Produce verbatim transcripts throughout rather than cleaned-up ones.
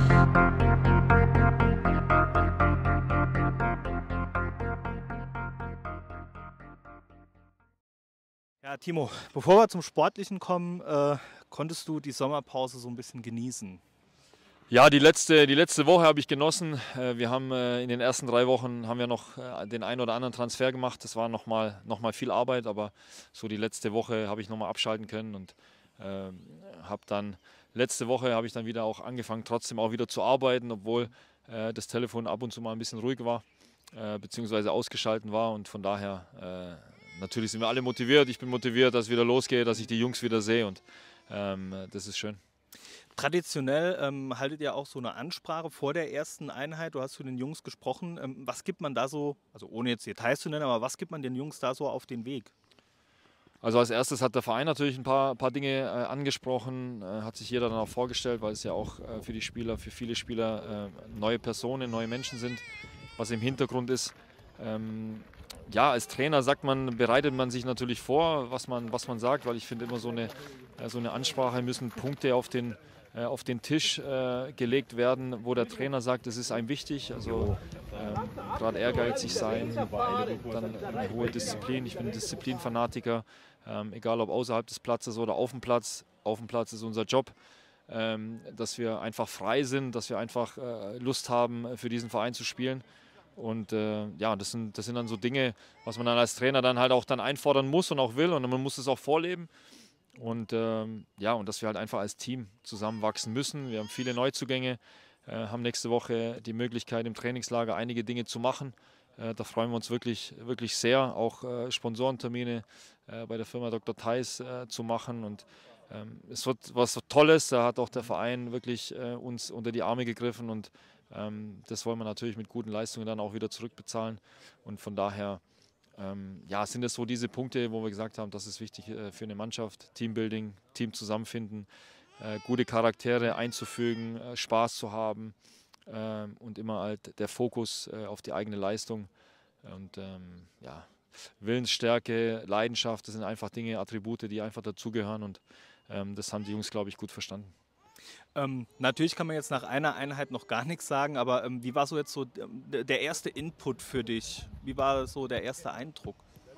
Ja, Timo, bevor wir zum Sportlichen kommen, äh, konntest du die Sommerpause so ein bisschen genießen? Ja, die letzte, die letzte Woche habe ich genossen. Äh, Wir haben äh, in den ersten drei Wochen haben wir noch äh, den einen oder anderen Transfer gemacht. Das war nochmal noch mal viel Arbeit, aber so die letzte Woche habe ich nochmal abschalten können und äh, habe dann letzte Woche habe ich dann wieder auch angefangen, trotzdem auch wieder zu arbeiten, obwohl äh, das Telefon ab und zu mal ein bisschen ruhig war, äh, beziehungsweise ausgeschalten war. Und von daher, äh, natürlich sind wir alle motiviert. Ich bin motiviert, dass es wieder losgeht, dass ich die Jungs wieder sehe und ähm, das ist schön. Traditionell ähm, haltet ihr auch so eine Ansprache vor der ersten Einheit. Du hast zu den Jungs gesprochen. Ähm, was gibt man da so, also ohne jetzt Details zu nennen, aber was gibt man den Jungs da so auf den Weg? Also als erstes hat der Verein natürlich ein paar, paar Dinge äh, angesprochen, äh, hat sich jeder dann auch vorgestellt, weil es ja auch äh, für die Spieler, für viele Spieler äh, neue Personen, neue Menschen sind, was im Hintergrund ist. Ähm, ja, als Trainer sagt man, bereitet man sich natürlich vor, was man, was man sagt, weil ich finde immer so eine, äh, so eine Ansprache müssen Punkte auf den, äh, auf den Tisch äh, gelegt werden, wo der Trainer sagt, das ist einem wichtig, also ähm, gerade ehrgeizig sein, dann eine hohe Disziplin, ich bin ein Disziplinfanatiker, ähm, egal ob außerhalb des Platzes oder auf dem Platz, auf dem Platz ist unser Job. Ähm, dass wir einfach frei sind, dass wir einfach äh, Lust haben, für diesen Verein zu spielen. Und äh, ja, das sind, das sind dann so Dinge, was man dann als Trainer dann halt auch dann einfordern muss und auch will und man muss es auch vorleben. Und ähm, ja, und dass wir halt einfach als Team zusammenwachsen müssen. Wir haben viele Neuzugänge, äh, haben nächste Woche die Möglichkeit im Trainingslager einige Dinge zu machen. Äh, da freuen wir uns wirklich, wirklich sehr, auch äh, Sponsorentermine äh, bei der Firma Doktor Theis äh, zu machen. Und ähm, es wird was Tolles, da hat auch der Verein wirklich äh, uns unter die Arme gegriffen und ähm, das wollen wir natürlich mit guten Leistungen dann auch wieder zurückbezahlen. Und von daher ähm, ja, sind es so diese Punkte, wo wir gesagt haben, das ist wichtig äh, für eine Mannschaft, Teambuilding, Team zusammenfinden, äh, gute Charaktere einzufügen, äh, Spaß zu haben äh, und immer halt der Fokus äh, auf die eigene Leistung und ähm, ja, Willensstärke, Leidenschaft, das sind einfach Dinge, Attribute, die einfach dazugehören und ähm, das haben die Jungs, glaube ich, gut verstanden. Ähm, natürlich kann man jetzt nach einer Einheit noch gar nichts sagen, aber ähm, wie war so jetzt so ähm, der erste Input für dich? Wie war so der erste Eindruck?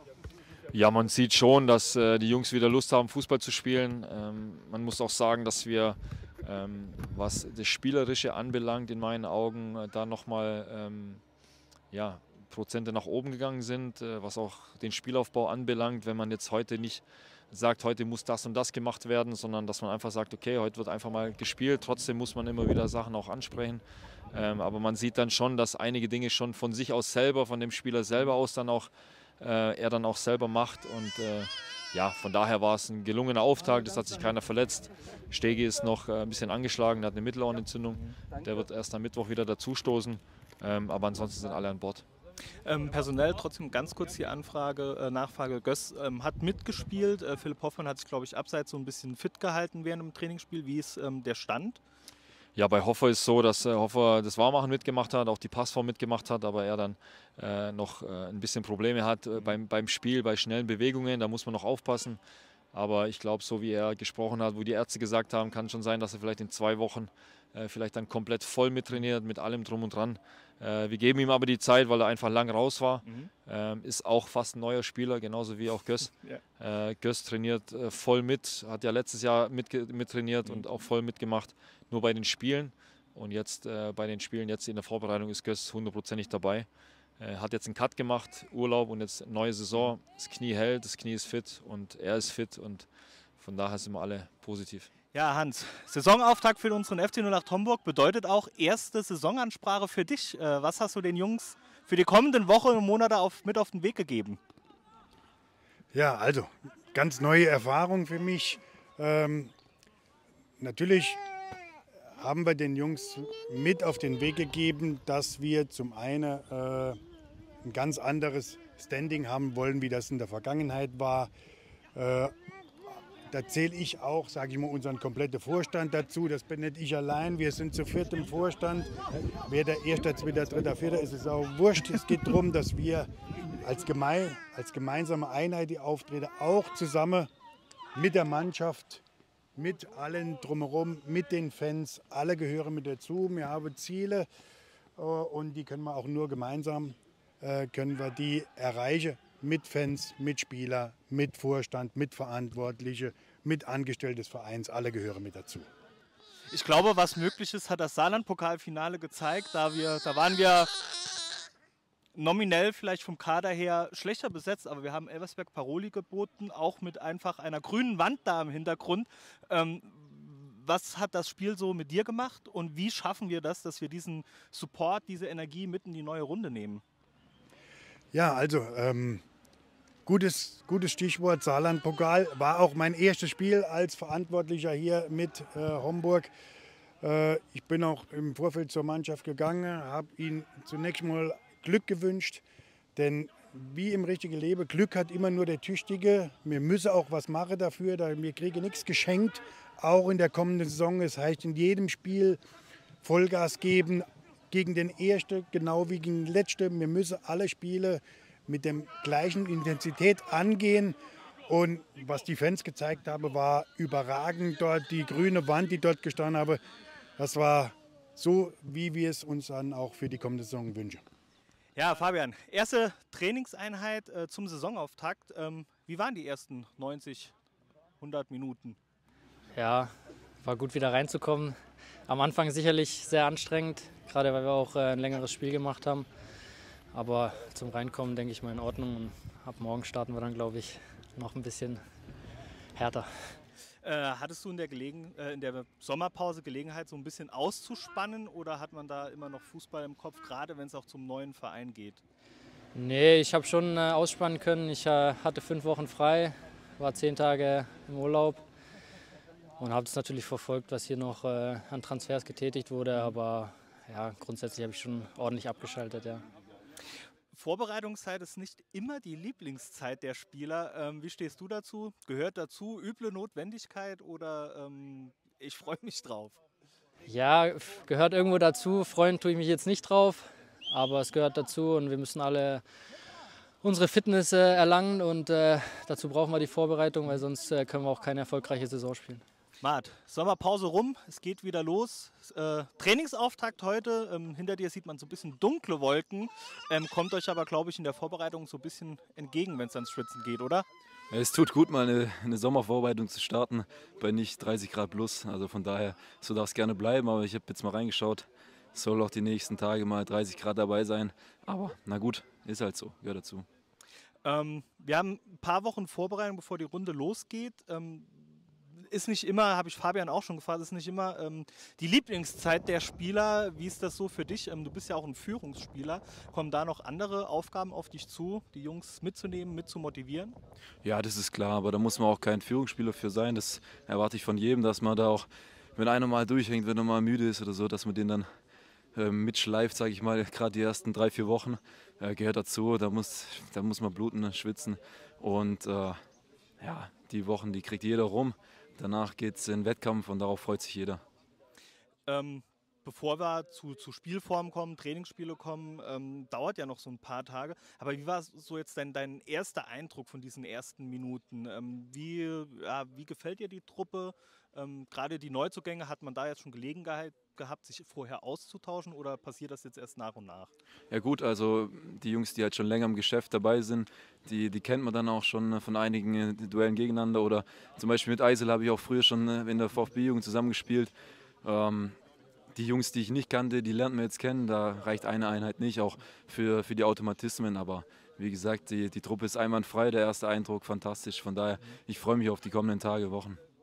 Ja, man sieht schon, dass äh, die Jungs wieder Lust haben, Fußball zu spielen. Ähm, man muss auch sagen, dass wir, ähm, was das Spielerische anbelangt, in meinen Augen äh, da nochmal ähm, ja, Prozente nach oben gegangen sind, äh, was auch den Spielaufbau anbelangt. Wenn man jetzt heute nicht sagt, heute muss das und das gemacht werden, sondern dass man einfach sagt, okay, heute wird einfach mal gespielt. Trotzdem muss man immer wieder Sachen auch ansprechen. Ähm, aber man sieht dann schon, dass einige Dinge schon von sich aus selber, von dem Spieler selber aus dann auch äh, er dann auch selber macht. Und äh, ja, von daher war es ein gelungener Auftakt. Es hat sich keiner verletzt. Stegi ist noch äh, ein bisschen angeschlagen, der hat eine Mittelohrenentzündung. Der wird erst am Mittwoch wieder dazustoßen. Ähm, aber ansonsten sind alle an Bord. Ähm, personell trotzdem ganz kurz die Anfrage, äh, Nachfrage. Göss ähm, hat mitgespielt. Äh, Philipp Hoffmann hat sich, glaube ich, abseits so ein bisschen fit gehalten während dem Trainingsspiel. Wie ist ähm, der Stand? Ja, bei Hoffer ist es so, dass äh, Hoffer das Warmmachen mitgemacht hat, auch die Passform mitgemacht hat, aber er dann äh, noch äh, ein bisschen Probleme hat äh, beim, beim Spiel, bei schnellen Bewegungen. Da muss man noch aufpassen. Aber ich glaube, so wie er gesprochen hat, wo die Ärzte gesagt haben, kann schon sein, dass er vielleicht in zwei Wochen äh, vielleicht dann komplett voll mittrainiert, mit allem drum und dran. Äh, wir geben ihm aber die Zeit, weil er einfach lang raus war. Mhm. Ähm, ist auch fast ein neuer Spieler, genauso wie auch Göss. Ja. Äh, Göss trainiert äh, voll mit, hat ja letztes Jahr mit, mittrainiert mhm. und auch voll mitgemacht, nur bei den Spielen. Und jetzt äh, bei den Spielen, jetzt in der Vorbereitung ist Göss hundertprozentig dabei. Er hat jetzt einen Cut gemacht, Urlaub und jetzt neue Saison. Das Knie hält, das Knie ist fit und er ist fit und von daher sind wir alle positiv. Ja, Hans, Saisonauftakt für unseren F C null acht Homburg bedeutet auch erste Saisonansprache für dich. Was hast du den Jungs für die kommenden Wochen und Monate auf, mit auf den Weg gegeben? Ja, also ganz neue Erfahrung für mich. Ähm, natürlich haben wir den Jungs mit auf den Weg gegeben, dass wir zum einen äh, ein ganz anderes Standing haben wollen, wie das in der Vergangenheit war. Äh, da zähle ich auch, sage ich mal, unseren kompletten Vorstand dazu. Das bin nicht ich allein. Wir sind zu viert im Vorstand. Wer der Erste, Zweiter, Dritter, Vierter ist, ist auch wurscht. Es geht darum, dass wir als, geme als gemeinsame Einheit, die Auftritte, auch zusammen mit der Mannschaft mit allen drumherum, mit den Fans. Alle gehören mit dazu. Wir haben Ziele äh, und die können wir auch nur gemeinsam äh, können wir die erreichen. Mit Fans, mit Spieler, mit Vorstand, mit Verantwortliche, mit Angestellten des Vereins. Alle gehören mit dazu. Ich glaube, was möglich ist, hat das Saarland-Pokalfinale gezeigt. Da, wir, da waren wir nominell vielleicht vom Kader her schlechter besetzt, aber wir haben Elversberg Paroli geboten, auch mit einfach einer grünen Wand da im Hintergrund. Ähm, was hat das Spiel so mit dir gemacht und wie schaffen wir das, dass wir diesen Support, diese Energie mit in die neue Runde nehmen? Ja, also ähm, gutes, gutes Stichwort Saarland-Pokal. War auch mein erstes Spiel als Verantwortlicher hier mit äh, Homburg. Äh, ich bin auch im Vorfeld zur Mannschaft gegangen, habe ihnen zunächst mal Glück gewünscht, denn wie im richtigen Leben, Glück hat immer nur der Tüchtige. Wir müssen auch was machen dafür, da wir kriegen nichts geschenkt, auch in der kommenden Saison. Das heißt, in jedem Spiel Vollgas geben, gegen den Ersten, genau wie gegen den Letzten. Wir müssen alle Spiele mit der gleichen Intensität angehen. Und was die Fans gezeigt haben, war überragend dort. Die grüne Wand, die dort gestanden habe, das war so, wie wir es uns dann auch für die kommende Saison wünschen. Ja, Fabian, erste Trainingseinheit äh, zum Saisonauftakt. Ähm, wie waren die ersten neunzig, hundert Minuten? Ja, war gut wieder reinzukommen. Am Anfang sicherlich sehr anstrengend, gerade weil wir auch äh, ein längeres Spiel gemacht haben. Aber zum Reinkommen denke ich mal in Ordnung und ab morgen starten wir dann, glaube ich, noch ein bisschen härter. Äh, hattest du in der, Gelegen äh, in der Sommerpause Gelegenheit, so ein bisschen auszuspannen oder hat man da immer noch Fußball im Kopf, gerade wenn es auch zum neuen Verein geht? Nee, ich habe schon äh, ausspannen können. Ich äh, hatte fünf Wochen frei, war zehn Tage im Urlaub und habe es natürlich verfolgt, was hier noch äh, an Transfers getätigt wurde. Aber ja, grundsätzlich habe ich schon ordentlich abgeschaltet, ja. Vorbereitungszeit ist nicht immer die Lieblingszeit der Spieler. Ähm, wie stehst du dazu? Gehört dazu üble Notwendigkeit oder ähm, ich freue mich drauf? Ja, gehört irgendwo dazu. Freuen tue ich mich jetzt nicht drauf, aber es gehört dazu und wir müssen alle unsere Fitness äh, erlangen und äh, dazu brauchen wir die Vorbereitung, weil sonst äh, können wir auch keine erfolgreiche Saison spielen. Mart, Sommerpause rum, es geht wieder los. Äh, Trainingsauftakt heute. Ähm, hinter dir sieht man so ein bisschen dunkle Wolken. Ähm, kommt euch aber, glaube ich, in der Vorbereitung so ein bisschen entgegen, wenn es ans Schwitzen geht, oder? Es tut gut, mal eine, eine Sommervorbereitung zu starten bei nicht dreißig Grad plus. Also von daher, so darf es gerne bleiben. Aber ich habe jetzt mal reingeschaut. Es soll auch die nächsten Tage mal dreißig Grad dabei sein. Aber na gut, ist halt so, gehört dazu. Ähm, wir haben ein paar Wochen Vorbereitung, bevor die Runde losgeht. Ähm, Ist nicht immer, habe ich Fabian auch schon gefragt, ist nicht immer ähm, die Lieblingszeit der Spieler. Wie ist das so für dich? Ähm, du bist ja auch ein Führungsspieler. Kommen da noch andere Aufgaben auf dich zu, die Jungs mitzunehmen, mitzumotivieren? Ja, das ist klar, aber da muss man auch kein Führungsspieler für sein. Das erwarte ich von jedem, dass man da auch, wenn einer mal durchhängt, wenn er mal müde ist oder so, dass man den dann äh, mitschleift, sage ich mal. Gerade die ersten drei, vier Wochen äh, gehört dazu. Da muss, da muss man bluten, schwitzen. Und äh, ja, die Wochen, die kriegt jeder rum. Danach geht es in den Wettkampf und darauf freut sich jeder. Ähm, bevor wir zu, zu Spielformen kommen, Trainingsspiele kommen, ähm, dauert ja noch so ein paar Tage. Aber wie war so jetzt dein, dein erster Eindruck von diesen ersten Minuten? Ähm, wie, ja, wie gefällt dir die Truppe? Ähm, Gerade die Neuzugänge, hat man da jetzt schon Gelegenheit gehabt, sich vorher auszutauschen oder passiert das jetzt erst nach und nach? Ja gut, also die Jungs, die halt schon länger im Geschäft dabei sind, die, die kennt man dann auch schon von einigen Duellen gegeneinander. Oder zum Beispiel mit Eisel habe ich auch früher schon in der VfB-Jugend zusammengespielt. Ähm, die Jungs, die ich nicht kannte, die lernt man jetzt kennen. Da reicht eine Einheit nicht, auch für, für die Automatismen. Aber wie gesagt, die, die Truppe ist einwandfrei, der erste Eindruck fantastisch. Von daher, ich freue mich auf die kommenden Tage, Wochen.